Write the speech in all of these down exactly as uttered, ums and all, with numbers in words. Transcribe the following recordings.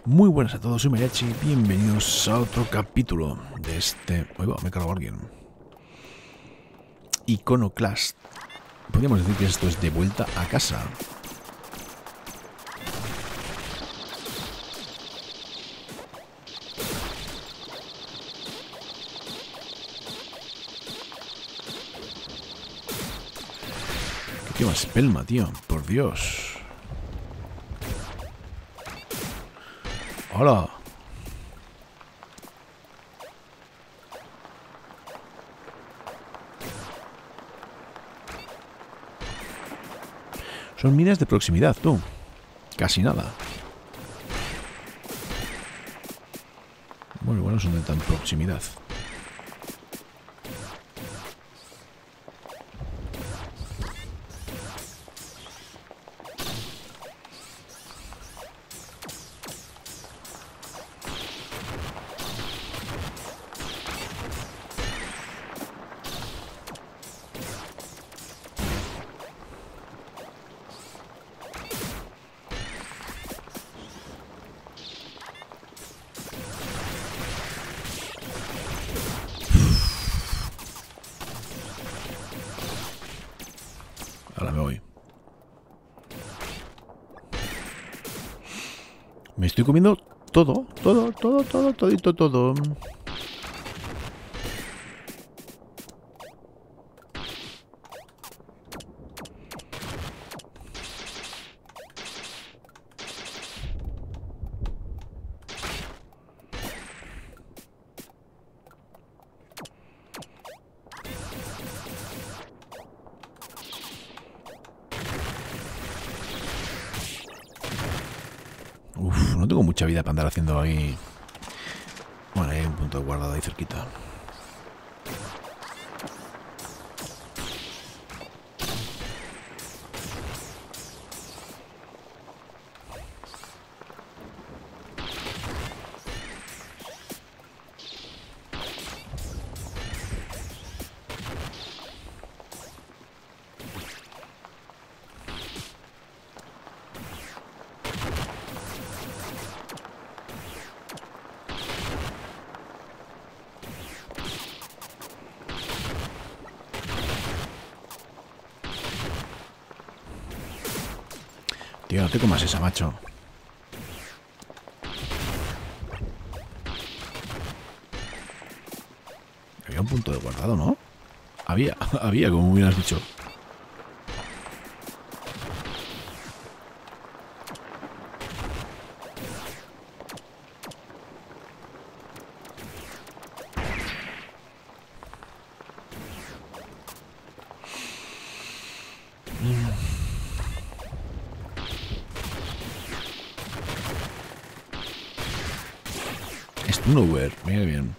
Muy buenas a todos, soy Mariachi, bienvenidos a otro capítulo de este... Uy, va, me he cargado a alguien. Iconoclast. Podríamos decir que esto es de vuelta a casa. ¿Qué más espelma, tío? Por Dios. ¡Hola! Son minas de proximidad, tú. Casi nada. Bueno, bueno, son de tan proximidad. Ahora me voy. Me estoy comiendo todo, todo, todo, todo, todito, todo. Uf, no tengo mucha vida para andar haciendo ahí. Bueno, hay un punto de guardado ahí cerquita. Tío, no te comas esa, macho. Había un punto de guardado, ¿no? Había, había, como hubieras dicho. Nowhere, mira bien.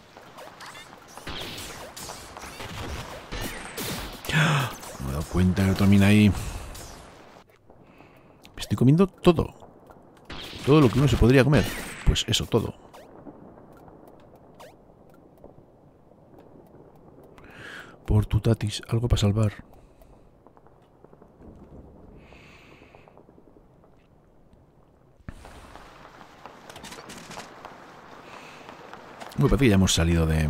Me he dado cuenta que otra mina ahí. Me estoy comiendo todo. Todo lo que uno se podría comer. Pues eso, todo. Por tu tatis, algo para salvar. Me parece que ya hemos salido de...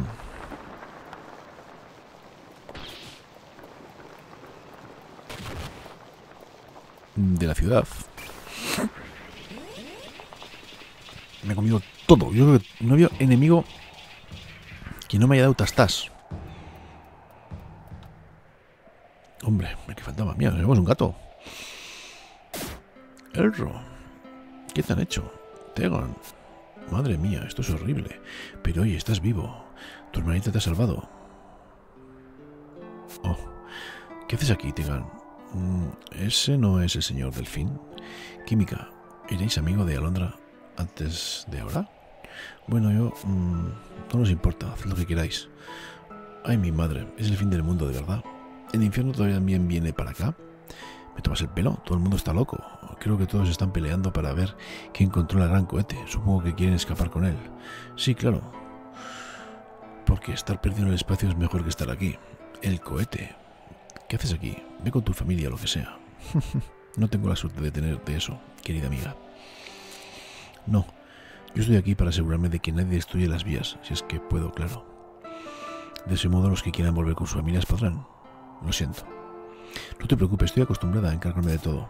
de la ciudad. Me he comido todo. Yo creo que no había enemigo que no me haya dado tastas. Hombre, ¿qué faltaba? Mira, tenemos un gato. Elro. ¿Qué te han hecho? Tegan. Madre mía, esto es horrible. Pero oye, estás vivo. Tu hermanita te ha salvado. Oh, ¿qué haces aquí, Tegan? Mm, ¿Ese no es el señor Delfín? Química, ¿erais amigo de Alondra antes de ahora? Bueno, yo... Mmm, no nos importa, haced lo que queráis. Ay, mi madre, es el fin del mundo, de verdad. ¿El infierno todavía también viene para acá? ¿Me tomas el pelo? Todo el mundo está loco. Creo que todos están peleando para ver quién controla el gran cohete. Supongo que quieren escapar con él. Sí, claro. Porque estar perdido en el espacio es mejor que estar aquí. El cohete. ¿Qué haces aquí? Ve con tu familia o lo que sea. No tengo la suerte de tenerte eso, querida amiga. No, Yo estoy aquí para asegurarme de que nadie destruye las vías, si es que puedo, claro. De ese modo los que quieran volver con sus familias podrán. Lo siento. No te preocupes, estoy acostumbrada a encargarme de todo.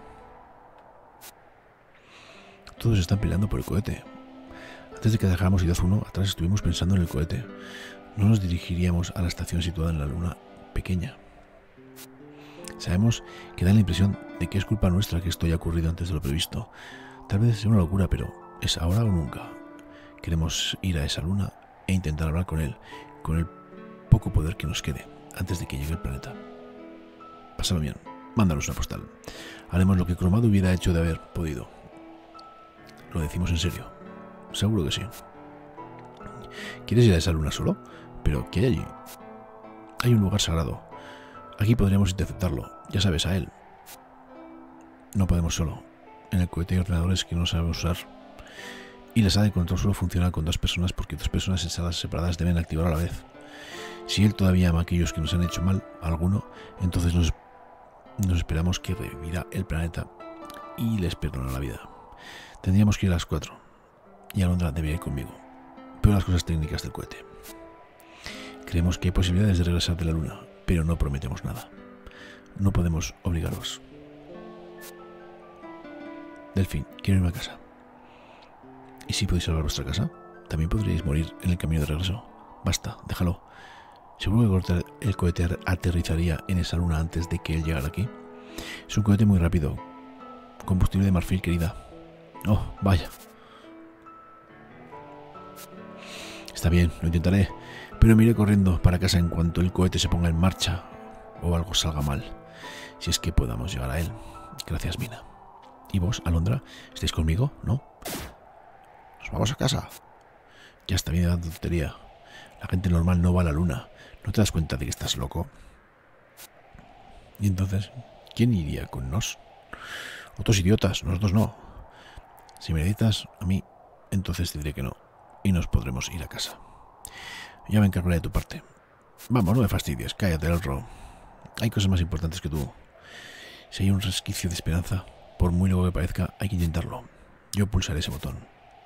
Todos están peleando por el cohete. Antes de que dejáramos I D uno, atrás estuvimos pensando en el cohete. No nos dirigiríamos a la estación situada en la luna pequeña. Sabemos que da la impresión de que es culpa nuestra que esto haya ocurrido antes de lo previsto. Tal vez sea una locura, pero es ahora o nunca. Queremos ir a esa luna e intentar hablar con él, con el poco poder que nos quede, antes de que llegue el planeta. Pásalo bien, mándanos una postal. Haremos lo que Cromado hubiera hecho de haber podido. ¿Lo decimos en serio? Seguro que sí. ¿Quieres ir a esa luna solo? ¿Pero qué hay allí? Hay un lugar sagrado. Aquí podríamos interceptarlo, ya sabes, a él. No podemos solo. En el cohete hay ordenadores que no sabemos usar. Y la sala de control solo funciona con dos personas porque dos personas en salas separadas deben activar a la vez. Si él todavía ama a aquellos que nos han hecho mal, a alguno, entonces nos, nos esperamos que revivirá el planeta y les perdonará la vida. Tendríamos que ir a las cuatro. Y Alondra debería ir conmigo. Pero las cosas técnicas del cohete. Creemos que hay posibilidades de regresar de la luna, pero no prometemos nada. No podemos obligaros. Delfín, quiero irme a casa. ¿Y si podéis salvar vuestra casa? También podríais morir en el camino de regreso. Basta, déjalo. ¿Seguro que el cohete aterrizaría en esa luna antes de que él llegara aquí? Es un cohete muy rápido. Combustible de marfil, querida. Oh, vaya. Está bien, lo intentaré, pero me iré corriendo para casa en cuanto el cohete se ponga en marcha o algo salga mal, si es que podamos llegar a él. Gracias, Mina. ¿Y vos, Alondra? ¿Estáis conmigo? ¿No? ¿Nos vamos a casa? Ya está bien de tanta tontería. La gente normal no va a la luna. ¿No te das cuenta de que estás loco? Y entonces, ¿quién iría con nos? Otros idiotas, nosotros no. Si me necesitas a mí, entonces te diré que no. Y nos podremos ir a casa. Ya me encargaré de tu parte. Vamos, no me fastidies, cállate, Elro. Hay cosas más importantes que tú. Si hay un resquicio de esperanza, por muy loco que parezca, hay que intentarlo. Yo pulsaré ese botón.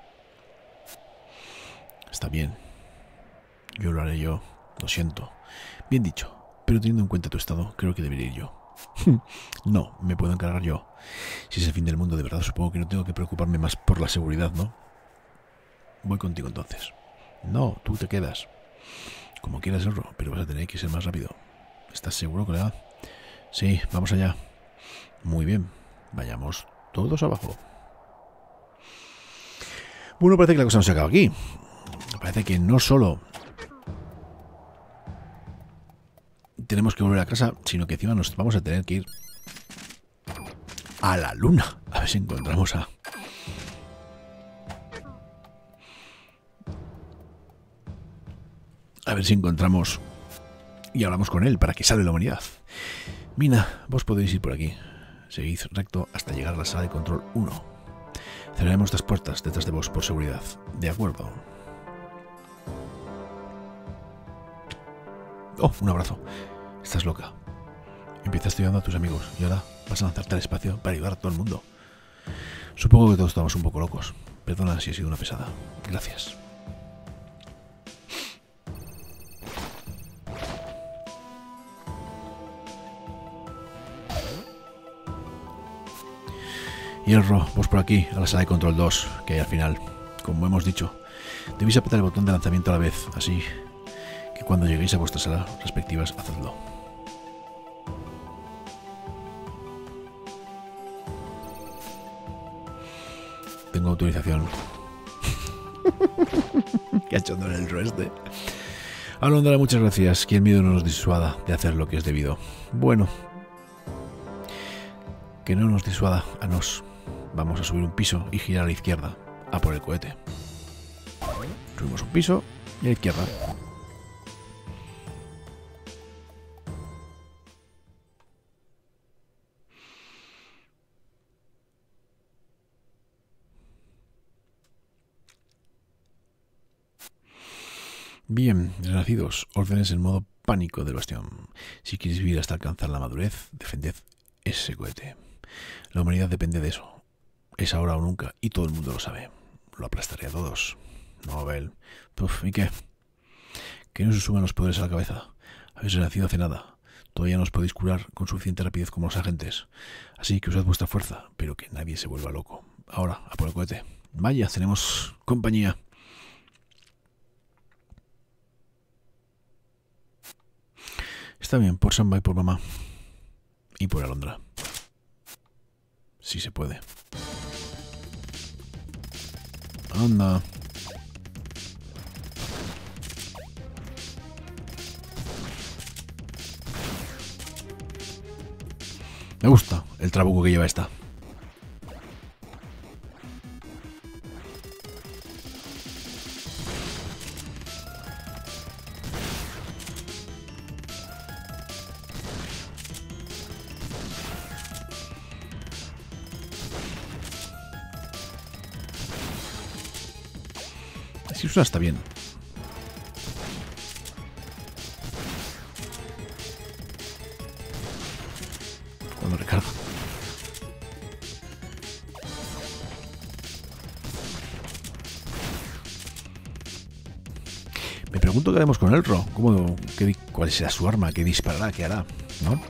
Está bien. Yo lo haré yo. Lo siento. Bien dicho. Pero teniendo en cuenta tu estado, creo que debería ir yo. No, me puedo encargar yo. Si es el fin del mundo de verdad, supongo que no tengo que preocuparme más por la seguridad, ¿no? Voy contigo entonces. No, tú te quedas. Como quieras, Elro, pero vas a tener que ser más rápido. ¿Estás seguro, colega? Sí, vamos allá. Muy bien. Vayamos todos abajo. Bueno, parece que la cosa no se acaba aquí. Parece que no solo tenemos que volver a casa, sino que encima nos vamos a tener que ir a la luna. A ver si encontramos a... A ver si encontramos y hablamos con él para que salve la humanidad. Mina, vos podéis ir por aquí. Seguid recto hasta llegar a la sala de control uno. Cerraremos estas puertas detrás de vos por seguridad. De acuerdo. Oh, un abrazo. Estás loca. Empezaste ayudando a tus amigos y ahora vas a lanzarte al espacio para ayudar a todo el mundo. Supongo que todos estamos un poco locos. Perdona si he sido una pesada. Gracias. Hierro, vos por aquí, a la sala de control dos, que hay al final. Como hemos dicho, debéis apretar el botón de lanzamiento a la vez, así que cuando lleguéis a vuestras salas respectivas, hacedlo. Tengo autorización. Qué hachondo en el roeste. Alondra, muchas gracias. Que el miedo no nos disuada de hacer lo que es debido. Bueno, que no nos disuada a nos. Vamos a subir un piso y girar a la izquierda, a por el cohete. Subimos un piso y a la izquierda. Bien, renacidos, órdenes en modo pánico del bastión. Si queréis vivir hasta alcanzar la madurez, defended ese cohete. La humanidad depende de eso. Es ahora o nunca y todo el mundo lo sabe. lo aplastaré a todos. Nobel. Puf, ¿y qué? Que no se suban los poderes a la cabeza. Habéis renacido hace nada. Todavía no os podéis curar con suficiente rapidez como los agentes. Así que usad vuestra fuerza, pero que nadie se vuelva loco. Ahora, a por el cohete. Vaya, tenemos compañía. Está bien, por Samba y por mamá. Y por Alondra. Si se puede. Anda. Me gusta el trabuco que lleva esta. Si usa está bien. Cuando recarga. Me pregunto qué haremos con Elro. ¿Cómo, qué, ¿Cuál será su arma? ¿Qué disparará? ¿Qué hará? ¿No?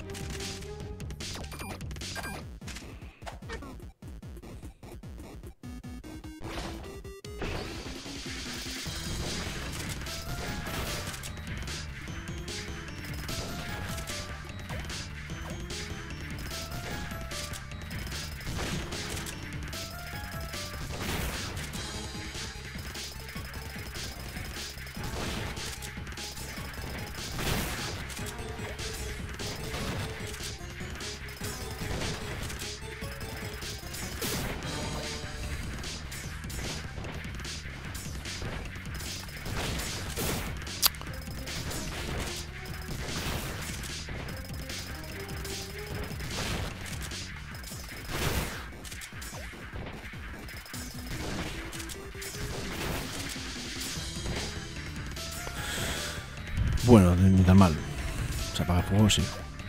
Bueno, ni tan mal. Se apaga el fuego, sí.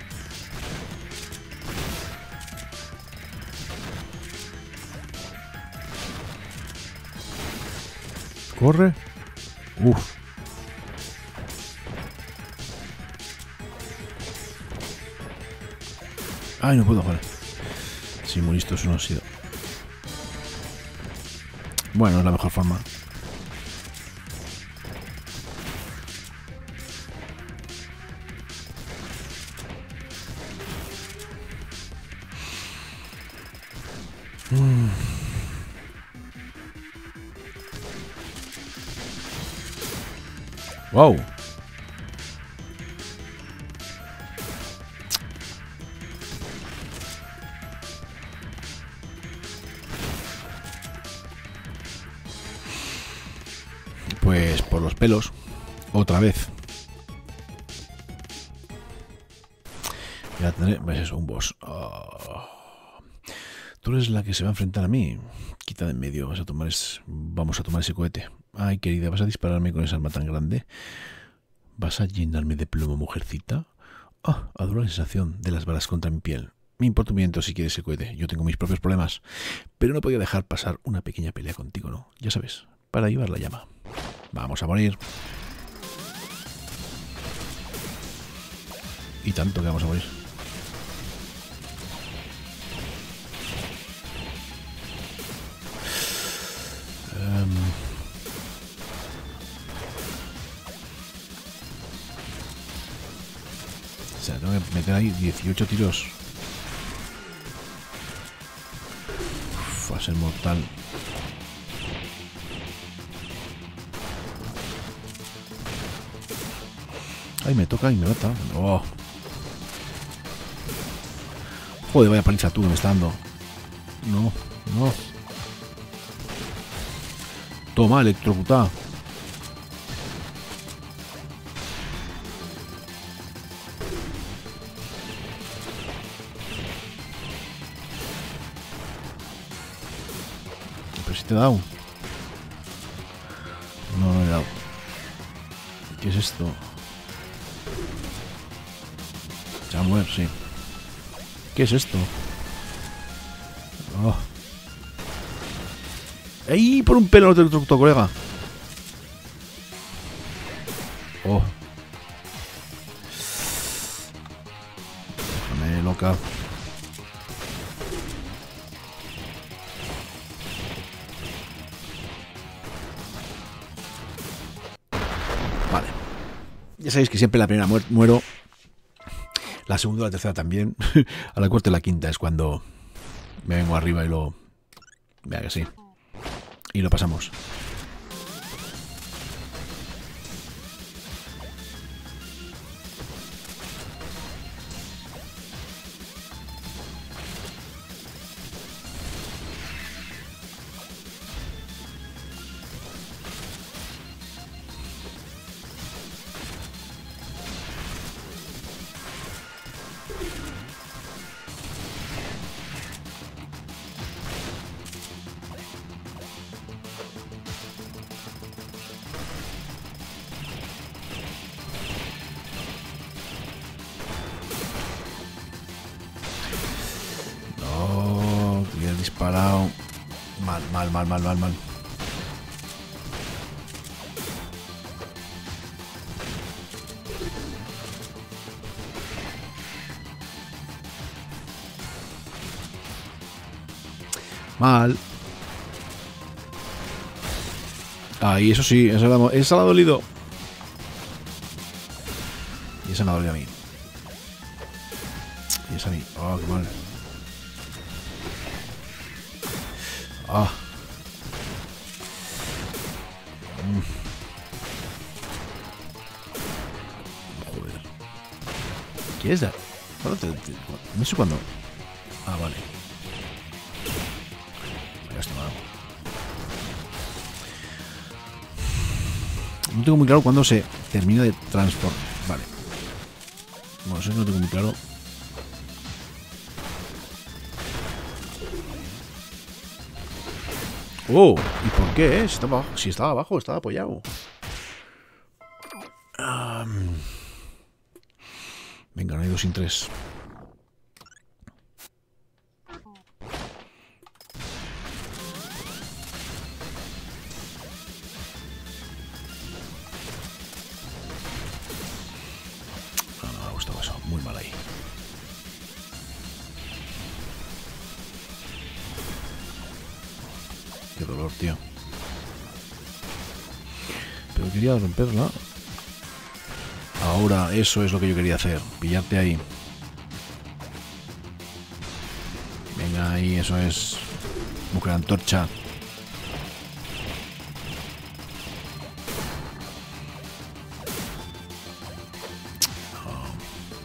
Corre. Uf. Ay, no puedo, vale. Sí, muy listo, eso no ha sido. Bueno, es la mejor forma. Mm. Wow. Pues por los pelos. Otra vez. Ya tendré. ¿Ves eso? Un boss. Oh. Tú eres la que se va a enfrentar a mí. Quita de en medio. Vas a tomar es... Vamos a tomar ese cohete. Ay, querida, ¿vas a dispararme con esa arma tan grande? ¿Vas a llenarme de plomo, mujercita? Ah, oh, adoro la sensación de las balas contra mi piel. Me importa un viento si quieres ese cohete. Yo tengo mis propios problemas. Pero no podía dejar pasar una pequeña pelea contigo, ¿no? Ya sabes, para llevar la llama. Vamos a morir. Y tanto que vamos a morir. Um... O sea, tengo que meter ahí dieciocho tiros. Uf, va a ser mortal. Ay, me toca y me mata. Oh. Joder, vaya paliza tú que me está dando. No, no. Toma, electrocutada. Pero si te he dado. No, no he dado. ¿Qué es esto? Samuel, sí. ¿Qué es esto? Oh. ¡Ey! Por un pelo no te electrocutó, colega. Oh. Déjame loca. Vale. Ya sabéis que siempre la primera muer muero. La segunda y la tercera también. A la cuarta y la quinta es cuando me vengo arriba y lo... Vea que sí. Y lo pasamos. Disparado. Mal, mal, mal, mal, mal, mal. Mal. Ahí, eso sí, esa la, esa la ha dolido. Y esa me ha dolido a mí. Y esa a mí. Oh, qué mal. Ah. Mm. Joder. ¿Qué es dar? No sé cuándo. Ah, vale. Ya está mal. No tengo muy claro cuándo se termina de transformar. Vale. Bueno, eso no lo tengo muy claro. Oh, ¿y por qué? Eh? Si estaba abajo, si estaba abajo, estaba apoyado. Um, venga, no hay dos sin tres. No, no me ha gustado eso. Muy mal ahí. Qué dolor, tío. Pero quería romperla. Ahora, eso es lo que yo quería hacer. Pillarte ahí. Venga, ahí, eso es. Mujer antorcha. Oh.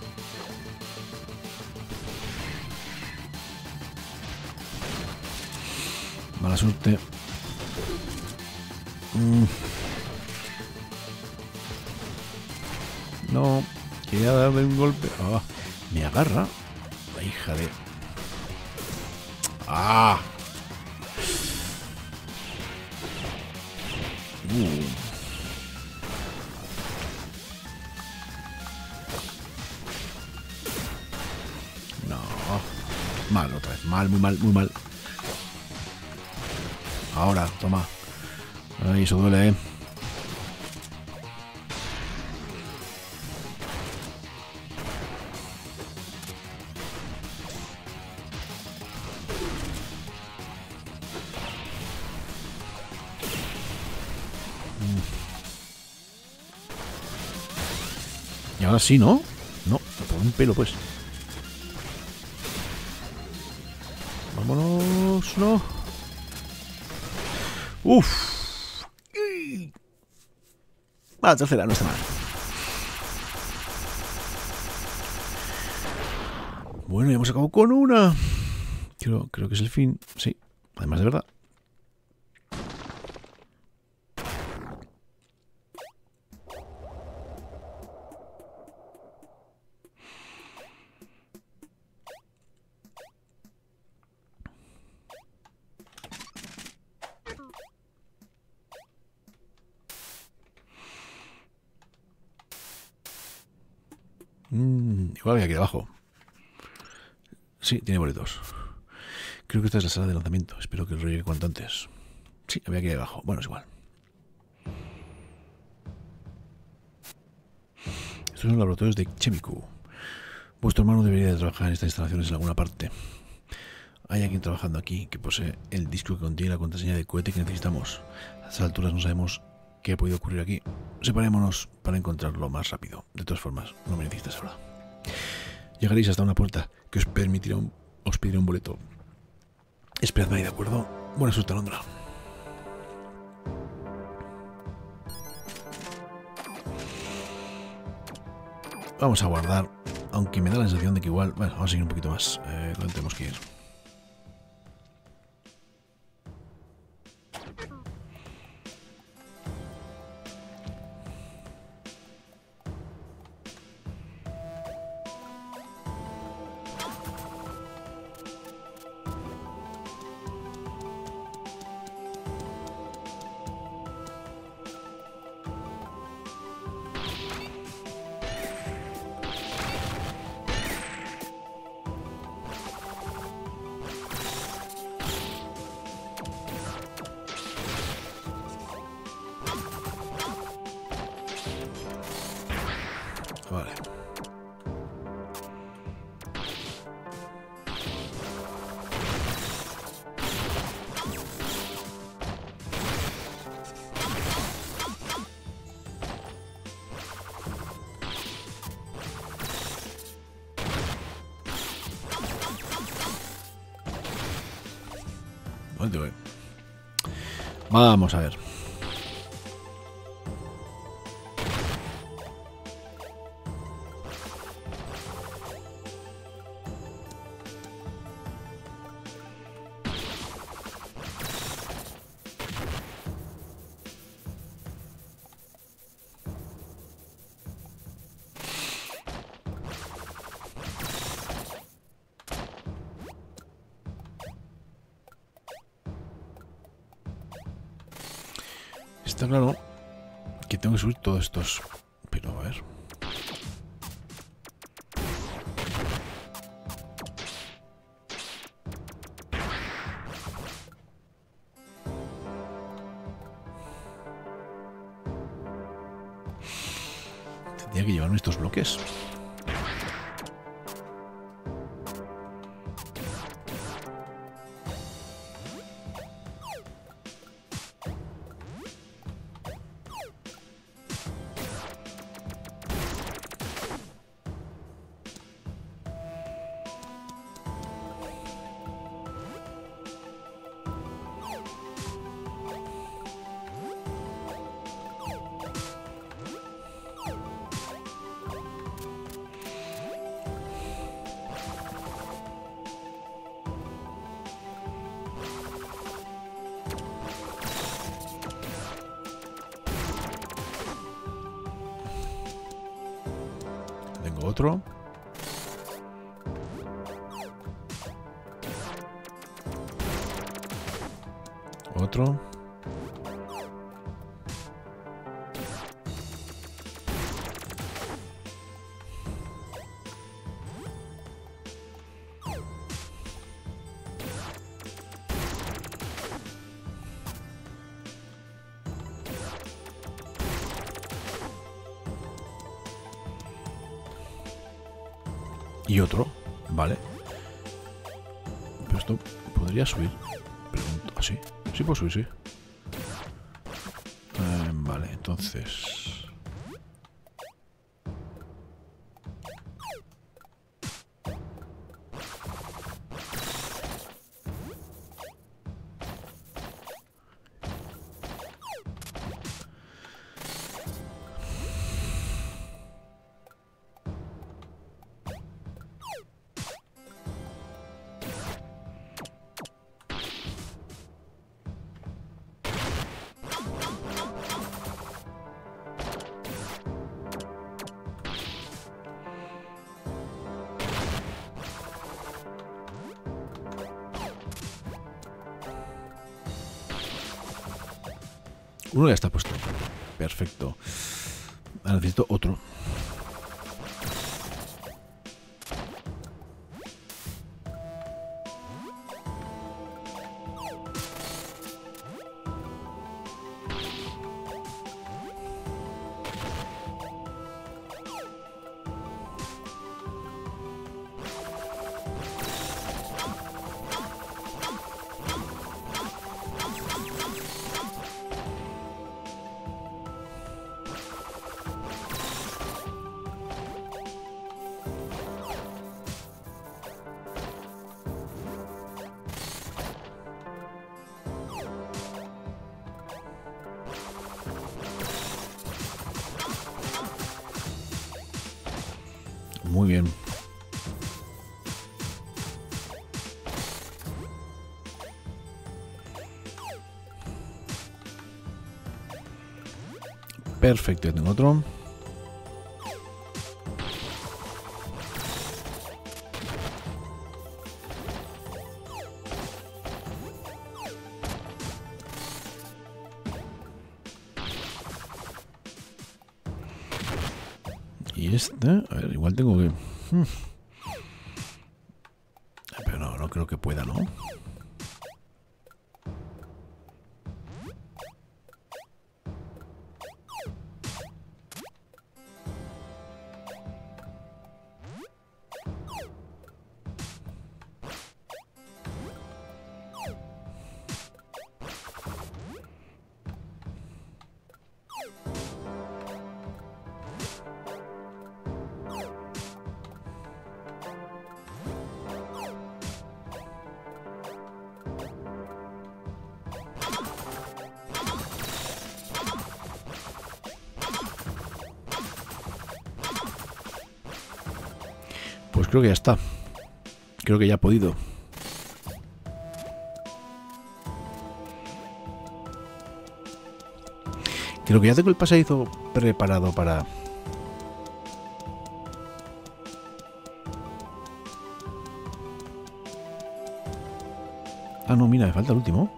Mala suerte. Mm. No, quería darle un golpe. Oh, me agarra. La hija de... ¡Ah! Uh. No. Mal otra vez. Mal, muy mal, muy mal. Ahora, toma. Ay, eso duele, eh. Y ahora sí, ¿no? No, por un pelo, pues. Vámonos, no. Uf. Va, la tercera, no está mal. Bueno, ya hemos acabado con una. Creo, creo que es el fin. Sí, además de verdad. Mm, igual que aquí abajo. Sí, tiene boletos. Creo que esta es la sala de lanzamiento. Espero que lo llegue cuanto antes. Sí, había que ir abajo. Bueno, es igual. Estos son los laboratorios de Chemiku. Vuestro hermano debería de trabajar en estas instalaciones en alguna parte. Hay alguien trabajando aquí que posee el disco que contiene la contraseña de cohete que necesitamos. A estas alturas no sabemos qué ha podido ocurrir aquí. Separémonos para encontrarlo más rápido. De todas formas, no me necesitas ahora. Llegaréis hasta una puerta que os permitirá un, os pedirá un boleto. Esperadme ahí, ¿de acuerdo? Buena suerte, Alondra. Vamos a guardar, aunque me da la sensación de que igual... Bueno, vamos a seguir un poquito más. Eh, ¿Dónde tenemos que ir? Vale. ¿Dónde voy? Vamos a ver. Está claro que tengo que subir todos estos. Pero a ver. Tendría que llevarme estos bloques. Tengo otro. Otro. Y otro, vale. Pero esto podría subir. Pregunto, ¿ah, sí? Sí puedo subir, sí. Eh, vale, entonces... Uno ya está puesto. Perfecto. Ahora necesito otro. Muy bien. Perfecto, ya tengo otro. Y este, a ver, igual tengo que... Hmm. Pero no, no creo que pueda, ¿no? Pues creo que ya está. Creo que ya ha podido. Creo que ya tengo el pasadizo preparado para... Ah, no, mira, me falta el último.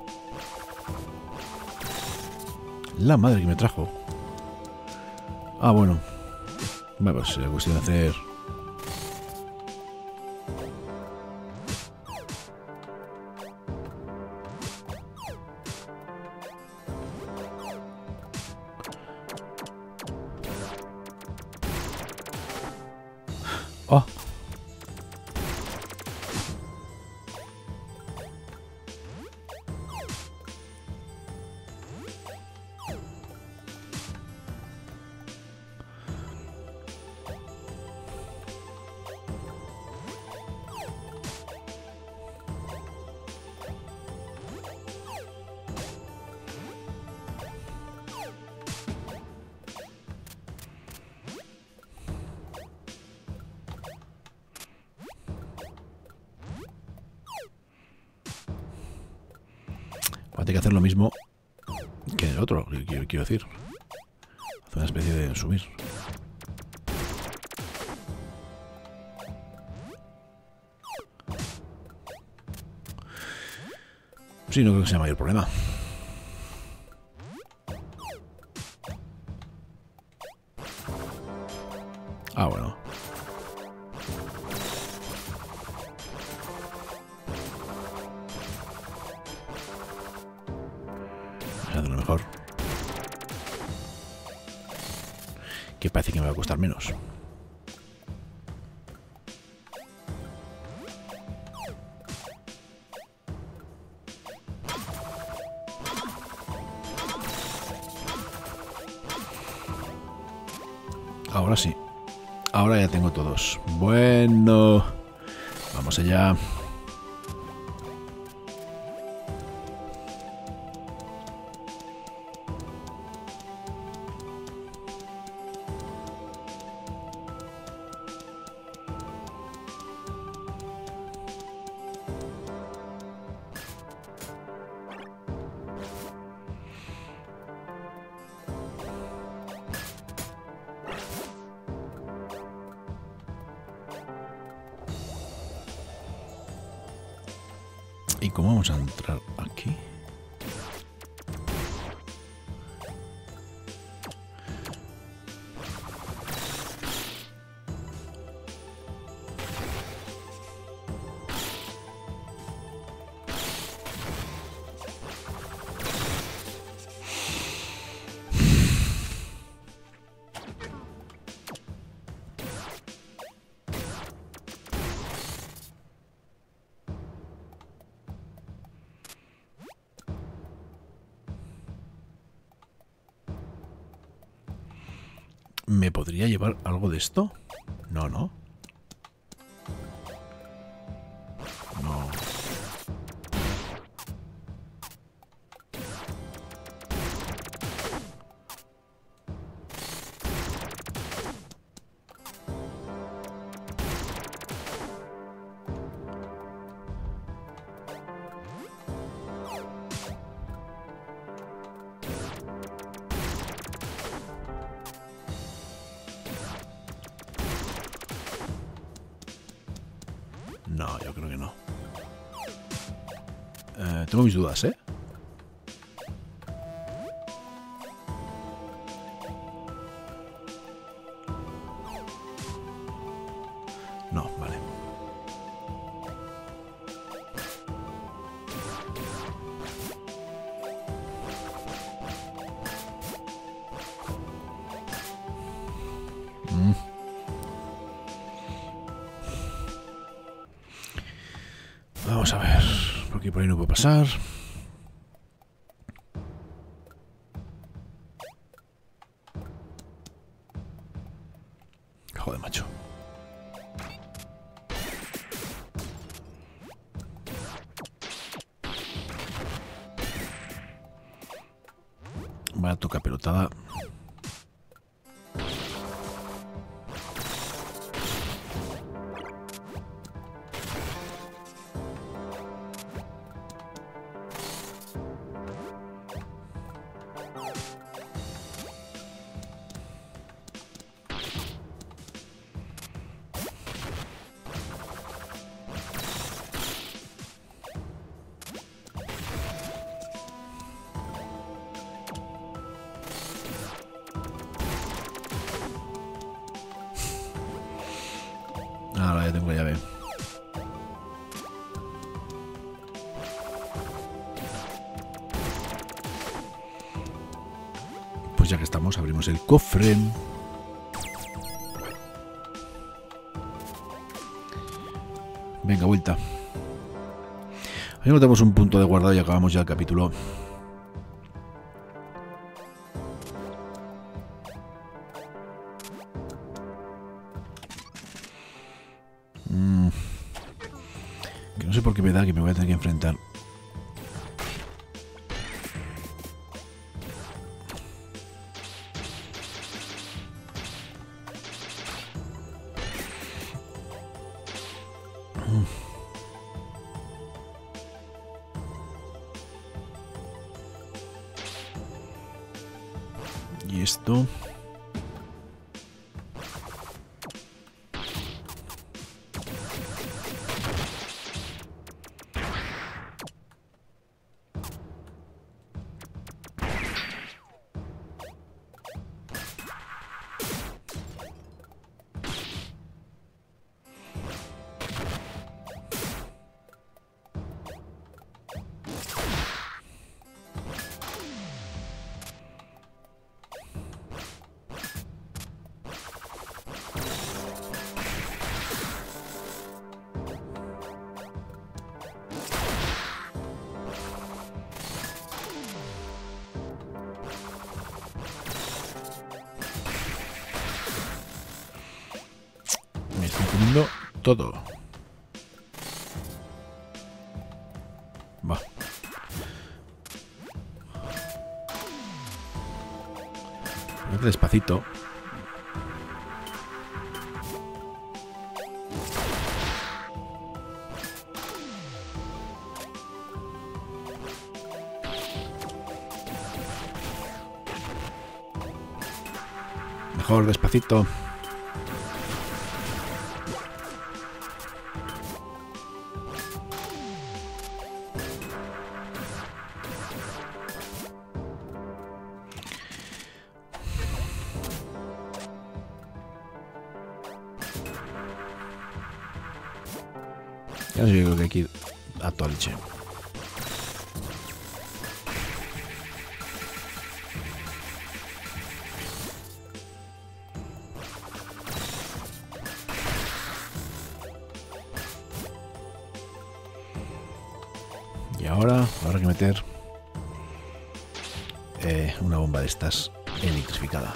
La madre que me trajo. Ah, bueno. Bueno, pues es cuestión de hacer... Oh. Va a tener que hacer lo mismo que en el otro, quiero, quiero decir. Hacer una especie de subir. Sí, no creo que sea mayor problema. Ah, bueno. De lo mejor. Que parece que me va a costar menos. Ahora sí. Ahora ya tengo todos. Bueno. Vamos allá. ¿Y cómo vamos a entrar aquí? ¿Me podría llevar algo de esto? No, no. No. creo que no. Eh, tengo mis dudas, ¿eh? No, vale. Mm. Vamos a ver, porque por ahí no puedo pasar. Joder, macho. Vaya toca pelotada. Ahora ya tengo la llave. Pues ya que estamos, abrimos el cofre. Venga, vuelta. Ahí notamos un punto de guardado y acabamos ya el capítulo. Mm. Que no sé por qué me da que me voy a tener que enfrentar. Mm. Y esto... Me estoy comiendo todo. Va. Despacito. Mejor despacito. Ya yo creo que hay que ir a toda leche. Y ahora habrá que meter eh, una bomba de estas electrificada.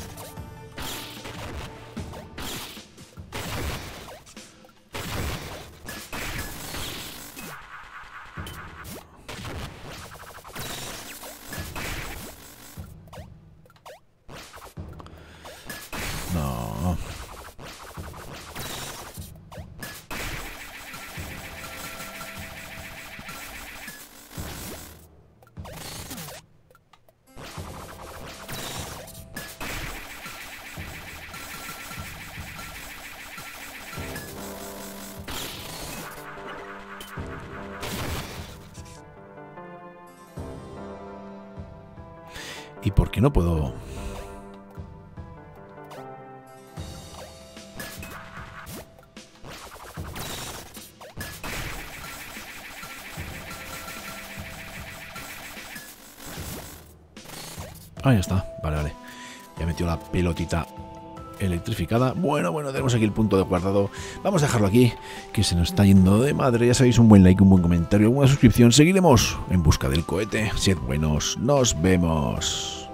No. ¿Y por qué no puedo...? Ahí está, vale, vale. Ya metió la pelotita electrificada. Bueno, bueno, tenemos aquí el punto de guardado. Vamos a dejarlo aquí, que se nos está yendo de madre. Ya sabéis, un buen like, un buen comentario, una suscripción. Seguiremos en busca del cohete. Sed buenos, nos vemos.